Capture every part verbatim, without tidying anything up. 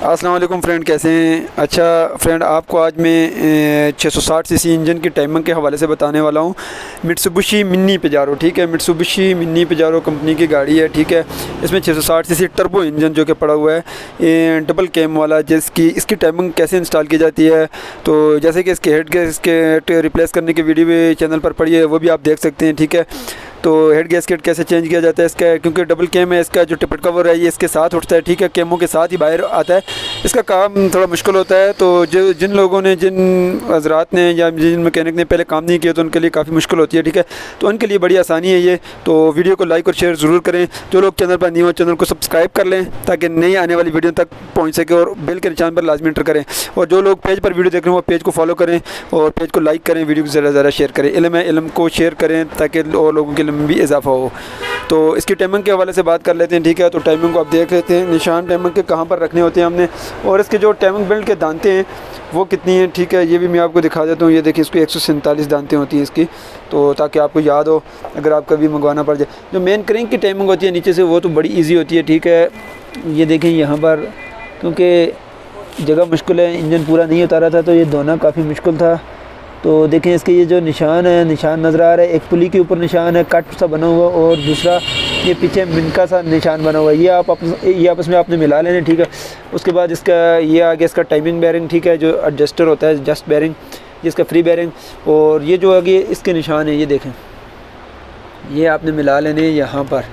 अस्सलाम वालेकुम फ्रेंड, कैसे हैं। अच्छा फ्रेंड, आपको आज मैं छः सौ साठ सीसी इंजन की टाइमिंग के हवाले से बताने वाला हूँ। मित्सुबिशी मिनी पेजारो, ठीक है, मित्सुबिशी मिनी पेजारो कंपनी की गाड़ी है, ठीक है। इसमें छः सौ साठ सीसी टर्बो इंजन जो कि पड़ा हुआ है डबल कैम वाला, जिसकी इसकी टाइमिंग कैसे इंस्टॉल की जाती है। तो जैसे कि इसके हेड गैस के रिप्लेस करने की वीडियो भी चैनल पर पड़ी है, वो भी आप देख सकते हैं, ठीक है। तो हेड गैसकेट कैसे चेंज किया जाता है इसका, क्योंकि डबल कैम है, इसका जो टिपट कवर है ये इसके साथ उठता है, ठीक है, कैमों के साथ ही बाहर आता है। इसका काम थोड़ा मुश्किल होता है, तो जो जिन लोगों ने, जिन हजरात ने या जिन मैकेनिक ने पहले काम नहीं किया तो उनके लिए काफ़ी मुश्किल होती है, ठीक है। तो उनके लिए बड़ी आसानी है ये। तो वीडियो को लाइक और शेयर ज़रूर करें। जो लोग चैनल पर न्यू हो चैनल को सब्सक्राइब कर लें ताकि नई आने वाली वीडियो तक पहुँच सके, और बेल के निशान पर लाजमी एंटर करें। और जो लोग पेज पर वीडियो देख रहे हैं वो पेज को फॉलो करें और पेज को लाइक करें, वीडियो को ज़्यादा से ज़्यादा शेयर करें। इल्म है, इल्म को शेयर करें ताकि और लोगों के इल्म में भी इजाफा हो। तो इसकी टाइमिंग के हवाले से बात कर लेते हैं, ठीक है। तो टाइमिंग को आप देख लेते हैं, निशान टाइमिंग के कहाँ पर रखने होते हैं हमने, और इसके जो टाइमिंग बेल्ट के दांते हैं वो कितनी हैं, ठीक है। ये भी मैं आपको दिखा देता हूँ। ये देखिए, इसको एक सौ सैंतालीस दांतें होती हैं इसकी, तो ताकि आपको याद हो अगर आप कभी मंगवाना पड़ जाए। जो मेन क्रेंक की टाइमिंग होती है नीचे से, वो तो बड़ी ईजी होती है, ठीक है। ये देखें यहाँ पर, क्योंकि जगह मुश्किल है, इंजन पूरा नहीं उतारा था तो ये धोना काफ़ी मुश्किल था। तो देखें इसके ये जो निशान है, निशान नज़र आ रहा है, एक पुली के ऊपर निशान है कट सा बना हुआ, और दूसरा ये पीछे मिनका सा निशान बना हुआ है। ये आप अपने ये आपस में आपने मिला लेना, ठीक है। उसके बाद इसका ये आगे इसका टाइमिंग बेयरिंग, ठीक है, जो एडजस्टर होता है, जस्ट बेयरिंग, जिसका फ्री बेयरिंग। और ये जो आगे इसके निशान है, ये देखें, ये आपने मिला लेने यहाँ पर।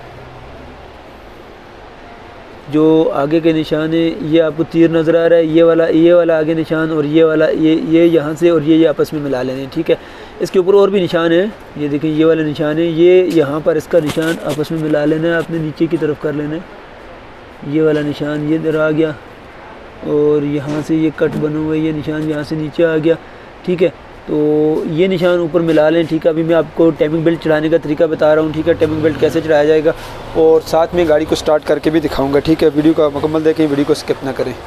जो आगे के निशान है, ये आपको तीर नज़र आ रहा है, ये वाला ये वाला आगे निशान, और ये वाला ये ये यहाँ से, और ये ये आपस में मिला लेने, ठीक है। इसके ऊपर और भी निशान है, ये देखिए, ये वाले निशान है, ये यहाँ पर इसका निशान आपस में मिला लेना है, आपने नीचे की तरफ कर लेना है। ये वाला निशान ये इधर आ गया, और यहाँ से ये कट बना हुआ है, ये निशान यहाँ से नीचे आ गया, ठीक है। तो ये निशान ऊपर मिला लें, ठीक है। अभी मैं आपको टाइमिंग बेल्ट चढ़ाने का तरीका बता रहा हूँ, ठीक है, टाइमिंग बेल्ट कैसे चढ़ाया जाएगा, और साथ में गाड़ी को स्टार्ट करके भी दिखाऊंगा, ठीक है। वीडियो का मुकम्मल देखें, वीडियो को स्किप ना करें।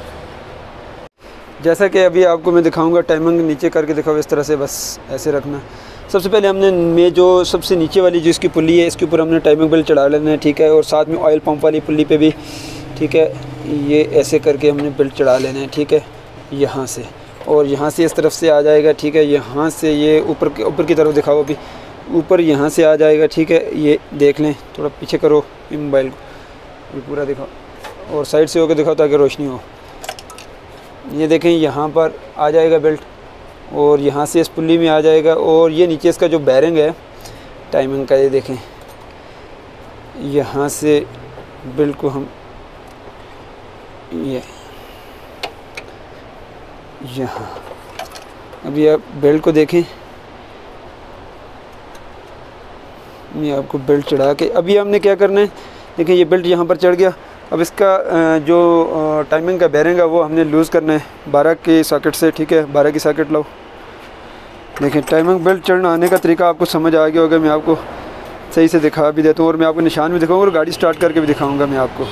जैसा कि अभी आपको मैं दिखाऊंगा, टाइमिंग नीचे करके दिखाओ, इस तरह से बस ऐसे रखना। सबसे पहले हमने में जो सबसे नीचे वाली जो इसकी पुली है, इसके ऊपर हमने टाइमिंग बेल्ट चढ़ा लेना है, ठीक है। और साथ में ऑयल पंप वाली पुली पे भी, ठीक है, ये ऐसे करके हमने बेल्ट चढ़ा लेना है, ठीक है, यहाँ से। और यहाँ से इस तरफ से आ जाएगा, ठीक है। यहाँ से ये ऊपर के ऊपर की तरफ दिखाओ, अभी ऊपर यहाँ से आ जाएगा, ठीक है। ये देख लें, थोड़ा पीछे करो मोबाइल को, ये पूरा दिखाओ, और साइड से होकर दिखाओ ताकि रोशनी हो। ये देखें, यहाँ पर आ जाएगा बेल्ट, और यहाँ से इस पुल्ली में आ जाएगा। और ये नीचे इसका जो बैरिंग है टाइमिंग का, ये देखें, यहाँ से बेल्ट को हम ये यहाँ, अभी आप बेल्ट को देखें, ये आपको बेल्ट चढ़ा के अभी हमने क्या करना है, देखिए ये बेल्ट यहाँ पर चढ़ गया। अब इसका जो टाइमिंग का बेयरिंग है वो हमने लूज़ करना है बारह की सॉकेट से, ठीक है। बारह की सॉकेट लो। देखिए, टाइमिंग बेल्ट चढ़ना आने का तरीका आपको समझ आ गया होगा। मैं आपको सही से दिखा भी देता हूँ, और मैं आपको निशान भी दिखाऊँगा, और गाड़ी स्टार्ट करके भी दिखाऊँगा मैं आपको।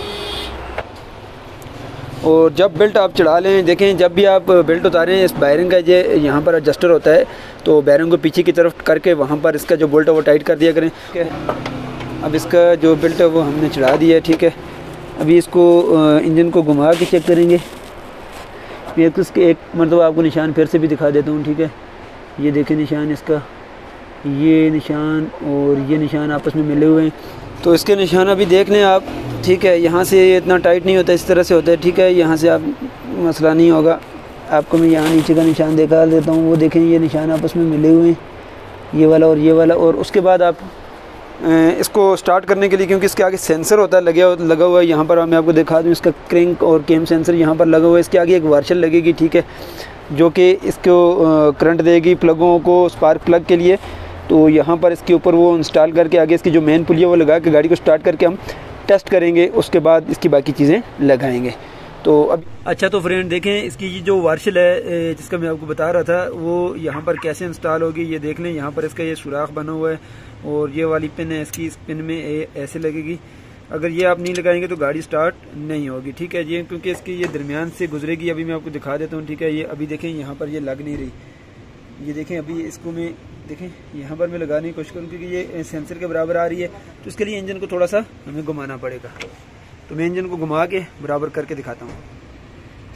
और जब बेल्ट आप चढ़ा लें, देखें, जब भी आप बेल्ट उतारें, इस बैरिंग का ये यहाँ पर एडजस्टर होता है, तो बैरिंग को पीछे की तरफ करके वहाँ पर इसका जो बोल्ट है वो टाइट कर दिया करें, ठीक है। अब इसका जो बेल्ट है वो हमने चढ़ा दिया है, ठीक है। अभी इसको इंजन को घुमा के चेक करेंगे। मैं एक इसके एक मतलब आपको निशान फिर से भी दिखा देता हूँ, ठीक है। ये देखें निशान इसका, ये निशान और ये निशान आपस में मिले हुए हैं। तो इसके निशान अभी देख लें आप, ठीक है। यहाँ से ये इतना टाइट नहीं होता, इस तरह से होता है, ठीक है। यहाँ से आप मसला नहीं होगा। आपको मैं यहाँ नीचे का निशान दिखा देता हूँ, वो देखें, ये निशान आपस में मिले हुए हैं, ये वाला और ये वाला। और उसके बाद आप इसको स्टार्ट करने के लिए, क्योंकि इसके आगे सेंसर होता है लगा लगा हुआ है, यहाँ पर मैं आपको दिखा दूँ, इसका क्रैंक और केम सेंसर यहाँ पर लगा हुआ है। इसके आगे एक वार्शल लगेगी, ठीक है, जो कि इसको करंट देगी प्लगों को, स्पार्क प्लग के लिए। तो यहाँ पर इसके ऊपर वो इंस्टॉल करके आगे इसकी जो मेन पुली है वो लगा के गाड़ी को स्टार्ट करके हम टेस्ट करेंगे, उसके बाद इसकी बाकी चीज़ें लगाएंगे। तो अब अच्छा, तो फ्रेंड देखें, इसकी ये जो वार्शल है जिसका मैं आपको बता रहा था, वो यहाँ पर कैसे इंस्टॉल होगी, ये देख लें। यहाँ पर इसका ये सुराख बना हुआ है, और ये वाली पिन है इसकी, इस पिन में ऐसे लगेगी। अगर ये आप नहीं लगाएंगे तो गाड़ी स्टार्ट नहीं होगी, ठीक है। ये क्योंकि इसकी ये दरमियान से गुजरेगी। अभी मैं आपको दिखा देता हूँ, ठीक है। ये अभी देखें, यहाँ पर ये लग नहीं रही, ये देखें। अभी इसको मैं देखें, यहाँ पर मैं लगाने की कोशिश करूँ, क्योंकि ये सेंसर के बराबर आ रही है, तो इसके लिए इंजन को थोड़ा सा हमें घुमाना पड़ेगा। तो मैं इंजन को घुमा के बराबर करके दिखाता हूँ।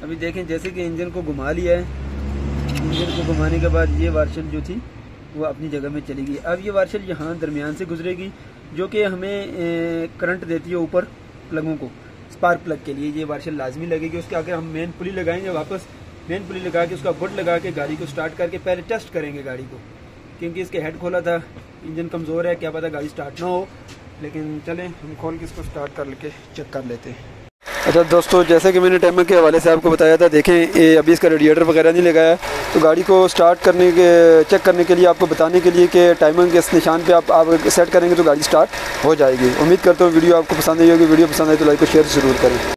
अभी देखें जैसे कि इंजन को घुमा लिया है, इंजन को घुमाने के बाद ये वार्शल जो थी वो अपनी जगह में चली गई। अब ये वार्शल यहाँ दरमियान से गुजरेगी जो कि हमें करंट देती है ऊपर प्लगों को, स्पार्क प्लग के लिए ये वार्शल लाजमी लगेगी। उसके आगे हम मेन पुली लगाएंगे, वापस मेन पुली लगा के उसका बुट लगा के गाड़ी को स्टार्ट करके पहले टेस्ट करेंगे गाड़ी को, क्योंकि इसके हेड खोला था, इंजन कमज़ोर है, क्या पता गाड़ी स्टार्ट ना हो। लेकिन चलें हम खोल के इसको स्टार्ट कर लेके चेक कर लेते हैं। अच्छा दोस्तों, जैसे कि मैंने टाइमर के हवाले से आपको बताया था, देखें ये अभी इसका रेडिएटर वगैरह नहीं लगाया, तो गाड़ी को स्टार्ट करने के चेक करने के लिए आपको बताने के लिए कि टाइमर के इस निशान पे आप आप सेट करेंगे तो गाड़ी स्टार्ट हो जाएगी। उम्मीद करता हूँ वीडियो आपको पसंद आई होगी। वीडियो पसंद आए तो लाइक और शेयर ज़रूर करें।